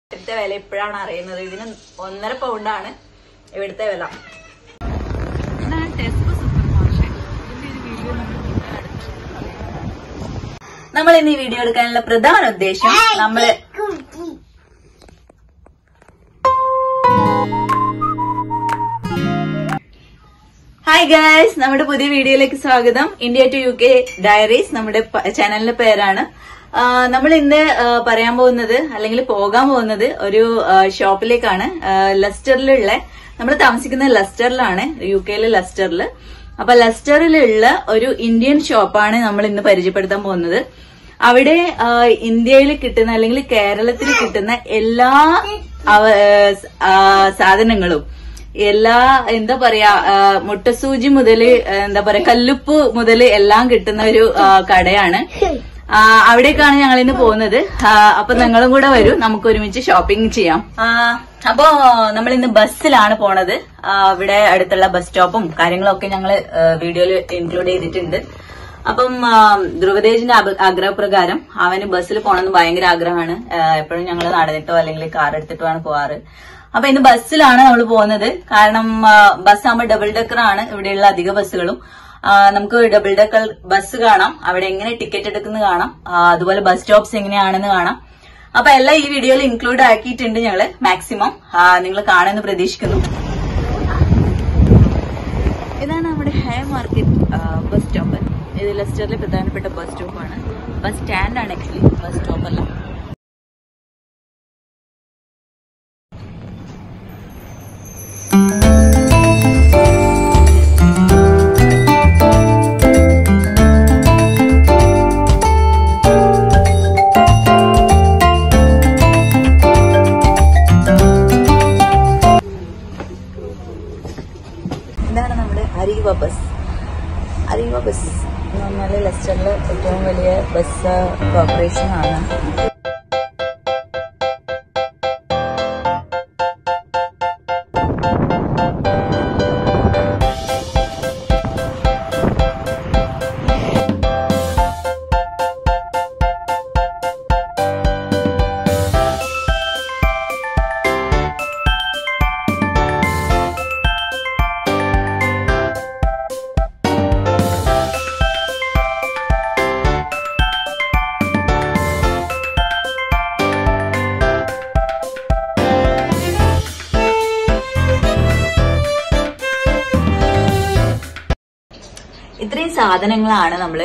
ഇവിടുത്തെ വില ഇപ്പോഴാണ് അറിയുന്നത്. ഇതിന് 1.5 പൗണ്ടാണ് ഇവിടുത്തെ വില. നമ്മൾ ഇന്ന് ഈ വീഡിയോ എടുക്കാനുള്ള പ്രധാന ഉദ്ദേശം ഹായ് ഗൈസ്, നമ്മുടെ പുതിയ വീഡിയോയിലേക്ക് സ്വാഗതം. ഇന്ത്യ ടു UK ഡയറീസ് നമ്മുടെ ചാനലിന്റെ പേരാണ്. നമ്മൾ ഇന്ന് പറയാൻ പോകുന്നത് അല്ലെങ്കിൽ പോകാൻ പോകുന്നത് ഒരു ഷോപ്പിലേക്കാണ്. ലെസ്റ്ററിലുള്ള, നമ്മൾ താമസിക്കുന്ന ലെസ്റ്ററിലാണ്, UK ലെസ്റ്ററിൽ. അപ്പൊ ലെസ്റ്ററിലുള്ള ഒരു ഇന്ത്യൻ ഷോപ്പാണ് നമ്മൾ ഇന്ന് പരിചയപ്പെടുത്താൻ പോകുന്നത്. അവിടെ ഇന്ത്യയിൽ കിട്ടുന്ന അല്ലെങ്കിൽ കേരളത്തിൽ കിട്ടുന്ന എല്ലാ സാധനങ്ങളും, എല്ലാ എന്താ പറയാ, മുട്ടസൂചി മുതല് എന്താ പറയാ കല്ലുപ്പ് മുതല് എല്ലാം കിട്ടുന്ന ഒരു കടയാണ്. അവിടേക്കാണ് ഞങ്ങൾ ഇന്ന് പോകുന്നത്. അപ്പൊ നിങ്ങളും കൂടെ വരൂ, നമുക്ക് ഒരുമിച്ച് ഷോപ്പിംഗ് ചെയ്യാം. അപ്പോ നമ്മൾ ഇന്ന് ബസ്സിലാണ് പോണത്. ഇവിടെ അടുത്തുള്ള ബസ് സ്റ്റോപ്പും കാര്യങ്ങളൊക്കെ ഞങ്ങൾ വീഡിയോയിൽ ഇൻക്ലൂഡ് ചെയ്തിട്ടുണ്ട്. അപ്പം ധ്രുവതേജിന്റെ ആഗ്രഹപ്രകാരം അവന് ബസ്സിൽ പോകണമെന്ന് ഭയങ്കര ആഗ്രഹമാണ്. എപ്പോഴും ഞങ്ങൾ നടന്നിട്ടോ അല്ലെങ്കിൽ കാർ എടുത്തിട്ടോ ആണ് പോവാറ്. അപ്പൊ ഇന്ന് ബസ്സിലാണ് നമ്മൾ പോകുന്നത്. കാരണം ബസ് ആകുമ്പോൾ ഡബിൾ ഡെക്കർ ആണ് ഇവിടെയുള്ള അധിക ബസ്സുകളും. നമുക്ക് ഡബിൾ ഡെക്കർ ബസ് കാണാം, അവിടെ എങ്ങനെ ടിക്കറ്റ് എടുക്കുന്നത് കാണാം, അതുപോലെ ബസ് സ്റ്റോപ്സ് എങ്ങനെയാണെന്ന് കാണാം. അപ്പൊ എല്ലാം ഈ വീഡിയോയിൽ ഇൻക്ലൂഡ് ആക്കിയിട്ടുണ്ട് ഞങ്ങള്. മാക്സിമം നിങ്ങൾ കാണുമെന്ന് പ്രതീക്ഷിക്കുന്നു. ഇതാണ് നമ്മുടെ ഹെയർ മാർക്കറ്റ് ബസ് സ്റ്റോപ്പ്. ഇത് ലെസ്റ്ററിലെ പ്രധാനപ്പെട്ട ബസ് സ്റ്റോപ്പാണ്. ബസ് സ്റ്റാൻഡാണ് ആക്ച്വലി, ബസ് സ്റ്റോപ്പ് അല്ല. ഇതാണ് നമ്മുടെ അരീവ ബസ്. അരീവ ബസ് എന്ന് പറഞ്ഞാൽ ലെസ്റ്ററിലെ ഏറ്റവും വലിയ ബസ് കോർപ്പറേഷൻ ആണ്. ഇത്രയും സാധനങ്ങളാണ് നമ്മള്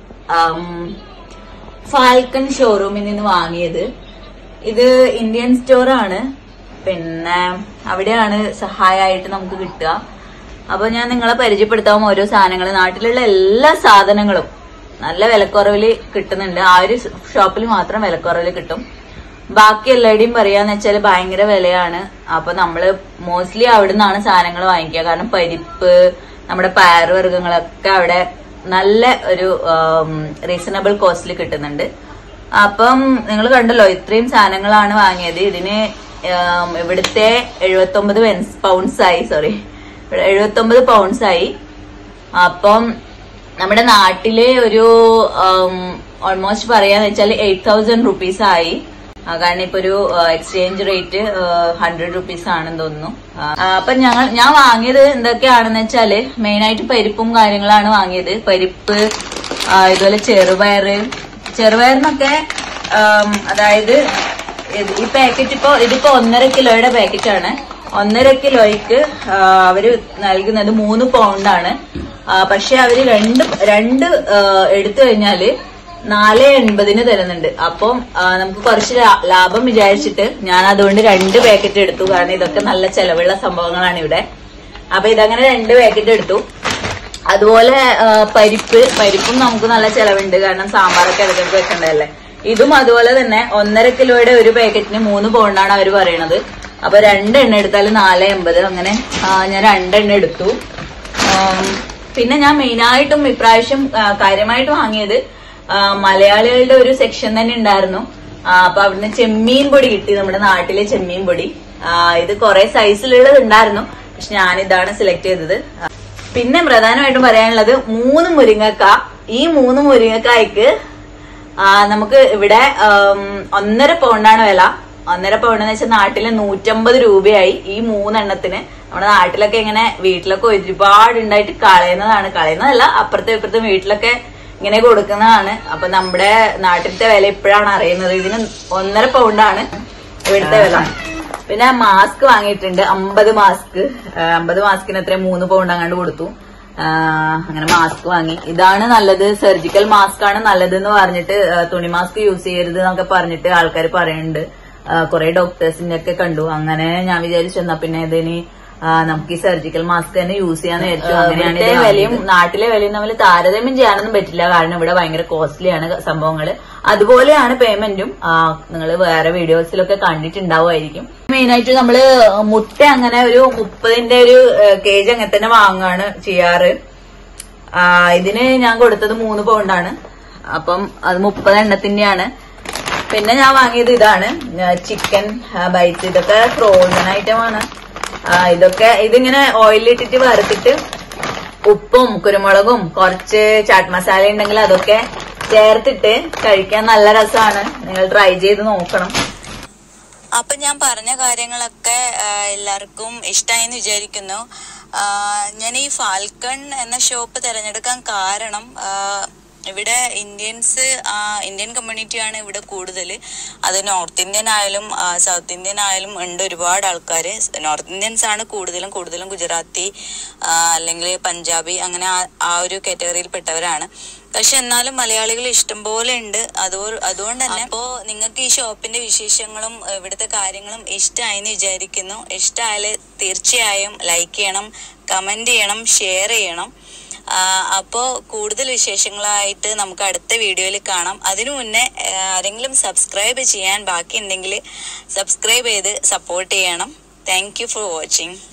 ഫാൽക്കൺ ഷോറൂമിൽ നിന്ന് വാങ്ങിയത്. ഇത് ഇന്ത്യൻ സ്റ്റോറാണ്, പിന്നെ അവിടെയാണ് സഹായമായിട്ട് നമുക്ക് കിട്ടുക. അപ്പൊ ഞാൻ നിങ്ങളെ പരിചയപ്പെടുത്താം ഓരോ സാധനങ്ങൾ. നാട്ടിലുള്ള എല്ലാ സാധനങ്ങളും നല്ല വിലക്കുറവിൽ കിട്ടുന്നുണ്ട്. ആ ഒരു ഷോപ്പിൽ മാത്രം വിലക്കുറവിൽ കിട്ടും. ബാക്കി എല്ലാവരുടെയും പറയാന്ന് വെച്ചാൽ ഭയങ്കര വിലയാണ്. അപ്പൊ നമ്മള് മോസ്റ്റ്ലി അവിടെ നിന്നാണ് സാധനങ്ങൾ വാങ്ങിക്കുക. കാരണം പരിപ്പ്, നമ്മുടെ പയറുവർഗ്ഗങ്ങളൊക്കെ അവിടെ നല്ല ഒരു റീസണബിൾ കോസ്റ്റിൽ കിട്ടുന്നുണ്ട്. അപ്പം നിങ്ങൾ കണ്ടല്ലോ, ഇത്രയും സാധനങ്ങളാണ് വാങ്ങിയത്. ഇതിന് ഇവിടുത്തെ 79 പൗണ്ട്സായി. സോറി, 79 പൗണ്ട്സായി. അപ്പം നമ്മുടെ നാട്ടിലെ ഒരു ഓൾമോസ്റ്റ് പറയാന്ന് വെച്ചാൽ 8000 റുപ്പീസ് ആയി. കാരണം ഇപ്പൊ ഒരു എക്സ്ചേഞ്ച് റേറ്റ് 100 റുപ്പീസ് ആണെന്ന് തോന്നുന്നു. അപ്പൊ ഞാൻ വാങ്ങിയത് എന്തൊക്കെയാണെന്ന് വെച്ചാല് മെയിനായിട്ട് പരിപ്പും കാര്യങ്ങളാണ് വാങ്ങിയത്. പരിപ്പ്, ഇതുപോലെ ചെറുപയറിനൊക്കെ അതായത് ഈ പാക്കറ്റ് ഇതിപ്പോ 1.5 കിലോയുടെ പാക്കറ്റാണ്. 1.5 കിലോയ്ക്ക് അവര് നൽകുന്നത് 3 പൗണ്ടാണ്. പക്ഷെ അവര് രണ്ട് എടുത്തു കഴിഞ്ഞാല് 4.80 തരുന്നുണ്ട്. അപ്പം നമുക്ക് കുറച്ച് ലാഭം വിചാരിച്ചിട്ട് ഞാൻ അതുകൊണ്ട് 2 പാക്കറ്റ് എടുത്തു. കാരണം ഇതൊക്കെ നല്ല ചെലവുള്ള സംഭവങ്ങളാണ് ഇവിടെ. അപ്പൊ ഇതങ്ങനെ 2 പാക്കറ്റ് എടുത്തു. അതുപോലെ പരിപ്പും നമുക്ക് നല്ല ചെലവുണ്ട്. കാരണം സാമ്പാറൊക്കെ ഇടയ്ക്കൊക്കെ വെക്കണ്ടല്ലേ. ഇതും അതുപോലെ തന്നെ 1.5 കിലോയുടെ ഒരു പാക്കറ്റിന് 3 പൗണ്ടാണ് അവര് പറയണത്. അപ്പൊ 2 എണ്ണ എടുത്താൽ 4.80. അങ്ങനെ ഞാൻ 2 എണ്ണ എടുത്തു. പിന്നെ ഞാൻ മെയിനായിട്ടും ഇപ്രാവശ്യം കാര്യമായിട്ട് വാങ്ങിയത് മലയാളികളുടെ ഒരു സെക്ഷൻ തന്നെ ഉണ്ടായിരുന്നു. അപ്പൊ അവിടുന്ന് ചെമ്മീൻ പൊടി കിട്ടി, നമ്മുടെ നാട്ടിലെ ചെമ്മീൻ പൊടി. ഇത് കുറെ സൈസിലുള്ളത് ഉണ്ടായിരുന്നു, പക്ഷെ ഞാനിതാണ് സെലക്ട് ചെയ്തത്. പിന്നെ പ്രധാനമായിട്ടും പറയാനുള്ളത് 3 മുരിങ്ങക്ക. ഈ 3 മുരിങ്ങക്കായ്ക്ക് നമുക്ക് ഇവിടെ 1.5 പൗണ്ടാണ് വില. 1.5 പൗണ്ട് എന്ന് വെച്ചാൽ നാട്ടില് 150 രൂപയായി ഈ 3 എണ്ണത്തിന്. നമ്മുടെ നാട്ടിലൊക്കെ ഇങ്ങനെ വീട്ടിലൊക്കെ ഒരുപാട് ഉണ്ടായിട്ട് കളയുന്നതല്ല, അപ്പുറത്തെ ഇപ്പുറത്തെ വീട്ടിലൊക്കെ ഇങ്ങനെ കൊടുക്കുന്നതാണ്. അപ്പൊ നമ്മുടെ നാട്ടിലത്തെ വില ഇപ്പോഴാണ് അറിയുന്നത്. ഇതിന് 1.5 പൗണ്ടാണ് ഇവിടുത്തെ വില. പിന്നെ മാസ്ക് വാങ്ങിയിട്ടുണ്ട്, 50 മാസ്ക്. 50 മാസ്കിന് എത്ര 3 പൗണ്ട് അങ്ങാണ്ട് കൊടുത്തു. അങ്ങനെ മാസ്ക് വാങ്ങി. ഇതാണ് നല്ലത്, സർജിക്കൽ മാസ്ക് ആണ് നല്ലത് എന്ന് പറഞ്ഞിട്ട്, തുണി മാസ്ക് യൂസ് ചെയ്യരുത് എന്നൊക്കെ പറഞ്ഞിട്ട് ആൾക്കാർ പറയുന്നുണ്ട്. കുറെ ഡോക്ടേഴ്സിന്റെ ഒക്കെ കണ്ടു. അങ്ങനെ ഞാൻ വിചാരിച്ചെന്നാ പിന്നെ ഇതിന് നമുക്ക് ഈ സർജിക്കൽ മാസ്ക് തന്നെ യൂസ് ചെയ്യാന്ന് വിചാരിച്ചു. അങ്ങനെയാണ് ഇതിന്റെ വിലയും നാട്ടിലെ വിലയും തമ്മിൽ താരതമ്യം ചെയ്യാനൊന്നും പറ്റില്ല, കാരണം ഇവിടെ ഭയങ്കര കോസ്റ്റ്ലിയാണ് സംഭവങ്ങള്. അതുപോലെയാണ് പേയ്മെന്റും. നിങ്ങൾ വേറെ വീഡിയോസിലൊക്കെ കണ്ടിട്ടുണ്ടാവുമായിരിക്കും. മെയിനായിട്ട് നമ്മള് മുട്ട അങ്ങനെ ഒരു 30ന്റെ ഒരു കേജ് അങ്ങനെ തന്നെ വാങ്ങാണ് ചെയ്യാറ്. ഇതിന് ഞാൻ കൊടുത്തത് 3 പൗണ്ടാണ്. അപ്പം അത് 30 എണ്ണത്തിന്റെയാണ്. പിന്നെ ഞാൻ വാങ്ങിയത് ഇതാണ്, ചിക്കൻ ബൈറ്റ്സ്. ഇതൊക്കെ ഫ്രോസൺ ഐറ്റമാണ്. ഇതിങ്ങനെ ഓയിലിട്ടിട്ട് വറുത്തിട്ട് ഉപ്പും കുരുമുളകും കുറച്ച് ചാറ്റ് മസാല ഉണ്ടെങ്കിൽ അതൊക്കെ ചേർത്തിട്ട് കഴിക്കാൻ നല്ല രസമാണ്. നിങ്ങൾ ട്രൈ ചെയ്ത് നോക്കണം. അപ്പൊ ഞാൻ പറഞ്ഞ കാര്യങ്ങളൊക്കെ എല്ലാവർക്കും ഇഷ്ടമായെന്ന് വിചാരിക്കുന്നു. ഞാൻ ഈ ഫാൽക്കൺ എന്ന ഷോപ്പ് തിരഞ്ഞെടുക്കാൻ കാരണം ഇവിടെ ഇന്ത്യൻ കമ്മ്യൂണിറ്റിയാണ് ഇവിടെ കൂടുതൽ. അത് നോർത്ത് ഇന്ത്യൻ ആയാലും സൗത്ത് ഇന്ത്യൻ ആയാലും ഉണ്ട് ഒരുപാട് ആൾക്കാർ. നോർത്ത് ഇന്ത്യൻസ് ആണ് കൂടുതലും ഗുജറാത്തി അല്ലെങ്കിൽ പഞ്ചാബി അങ്ങനെ ആ ഒരു കാറ്റഗറിയിൽ പെട്ടവരാണ്. പക്ഷെ എന്നാലും മലയാളികൾ ഇഷ്ടംപോലെ ഉണ്ട്. അതുകൊണ്ട് തന്നെ അപ്പോ നിങ്ങൾക്ക് ഈ ഷോപ്പിന്റെ വിശേഷങ്ങളും ഇവിടുത്തെ കാര്യങ്ങളും ഇഷ്ടമായെന്ന് വിചാരിക്കുന്നു. ഇഷ്ടമായാല് തീർച്ചയായും ലൈക്ക് ചെയ്യണം, കമന്റ് ചെയ്യണം, ഷെയർ ചെയ്യണം. അപ്പോൾ കൂടുതൽ വിശേഷങ്ങളായിട്ട് നമുക്ക് അടുത്ത വീഡിയോയിൽ കാണാം. അതിനു മുന്നേ ആരെങ്കിലും സബ്സ്ക്രൈബ് ചെയ്യാൻ ബാക്കിയുണ്ടെങ്കിൽ സബ്സ്ക്രൈബ് ചെയ്ത് സപ്പോർട്ട് ചെയ്യണം. Thank you for watching.